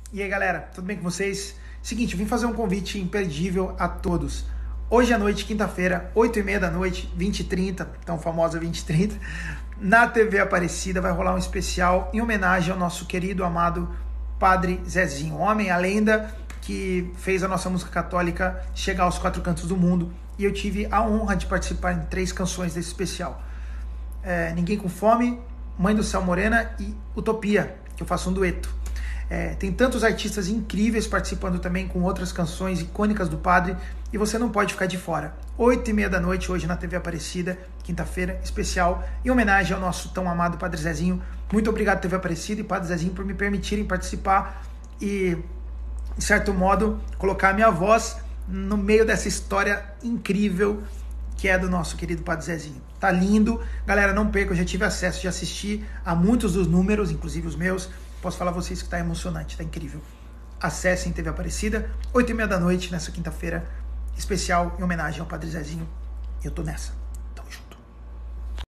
E aí, galera, tudo bem com vocês? Seguinte, eu vim fazer um convite imperdível a todos. Hoje à noite, quinta-feira, 8h30 da noite, 20h30, tão famosa 20h30, na TV Aparecida vai rolar um especial em homenagem ao nosso querido, amado Padre Zezinho, homem, a lenda que fez a nossa música católica chegar aos 4 cantos do mundo. E eu tive a honra de participar em 3 canções desse especial. Ninguém com Fome, Mãe do Céu Morena e Utopia, que eu faço um dueto. Tem tantos artistas incríveis participando também com outras canções icônicas do Padre, e você não pode ficar de fora. 8h30 da noite, hoje na TV Aparecida, quinta-feira, especial, em homenagem ao nosso tão amado Padre Zezinho. Muito obrigado, TV Aparecida e Padre Zezinho, por me permitirem participar e, de certo modo, colocar a minha voz no meio dessa história incrível que é do nosso querido Padre Zezinho. Tá lindo. Galera, não perca, eu já tive acesso, já assisti a muitos dos números, inclusive os meus. Posso falar a vocês que tá emocionante, tá incrível. Acessem TV Aparecida, 8h30 da noite, nessa quinta-feira, especial em homenagem ao Padre Zezinho. Eu tô nessa. Tamo junto.